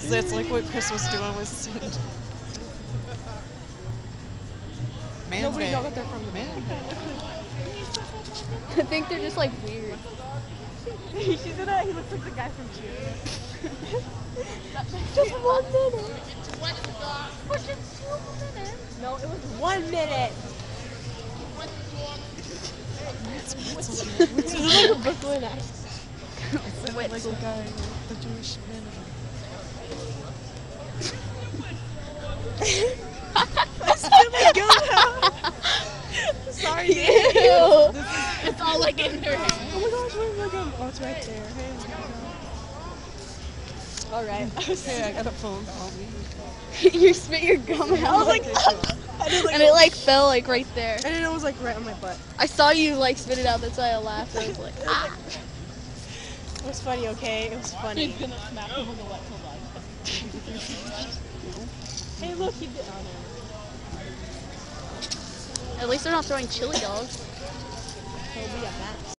It's like what Chris was doing with Sid. Nobody knows what they're from. I think they're just like weird. He looks like the guy from Cheers. Just 1 minute. No, it was 1 minute. Wetzel. Brooklyn Like the guy, the Jewish manager. I spit my gum out. Sorry. Ew. It's all like in her hand. Oh my gosh, where's my gum? Oh, it's right there. Hey, Alright. hey, I got a phone call me. You spit your gum out. I was like, And it like fell like right there. and then it was like right on my butt. I saw you like spit it out, that's why I laughed. I was like, ah. It was funny, okay? It was funny. He's gonna smack him with the Wetzeldogs. Hey, look, he did. Oh, no. At least they're not throwing chili dogs. He'll be a match.